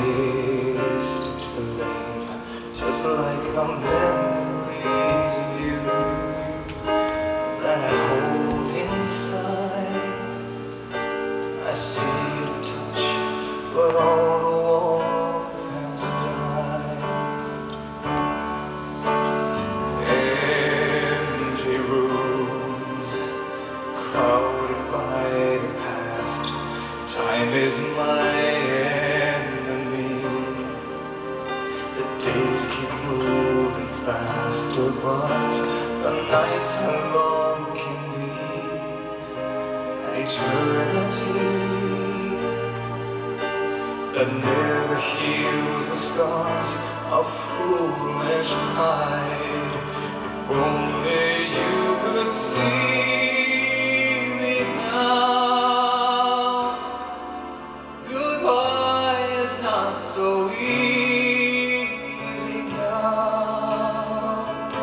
tasted flame, just like the memories of you that I hold inside. I see your touch, but all the warmth has died. Empty rooms, crowded by the past. Time is my enemy. The days keep moving faster, but the nights how long can be an eternity that never heals the scars of foolish pride. If only you could see me now. Goodbye is not so easy now.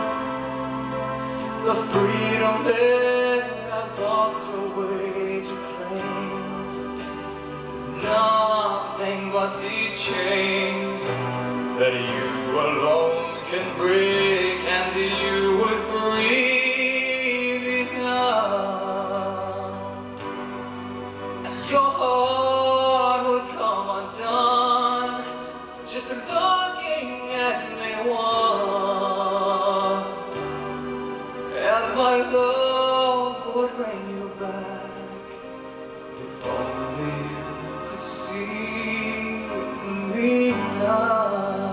The freedom that I walked away to claim is nothing but these chains that you alone can break, and you would free me now. Your heart would come undone just looking at me once, and my love would bring you back if only you could see me now.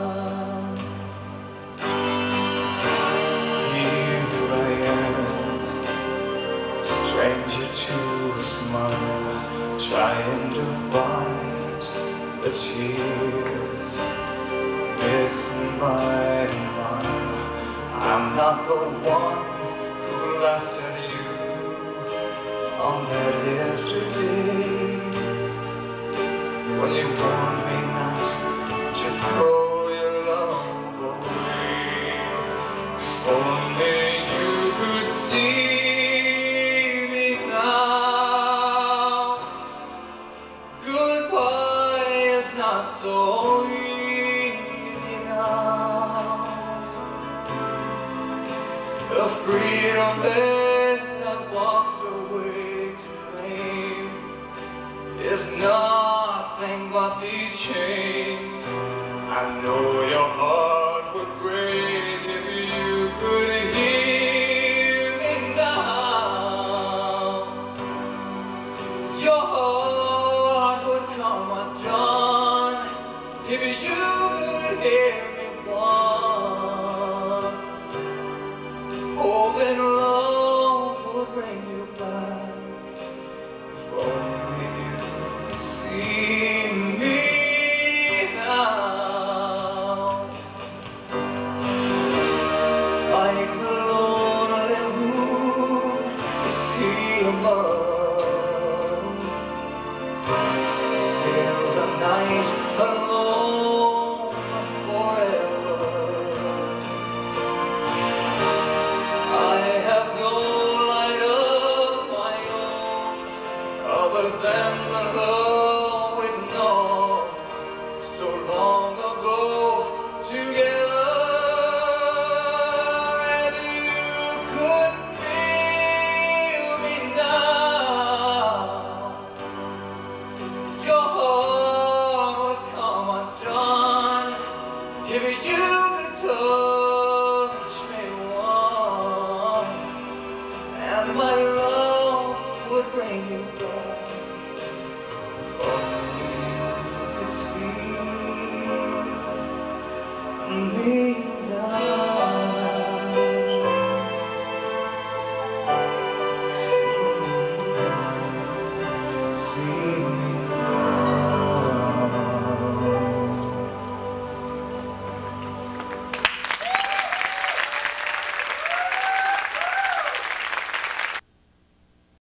Here I am, stranger to a smile, trying to fight the tears missing by a mile. I'm not the one who laughed at you on that yesterday, when you warned me not to throw your love away. If only you could see me now. Goodbye is not so easy now. The freedom that I walked away to claim is nothing but these chains. I know your heart would break if you could hear me now. Your heart would come undone if you could hear me once.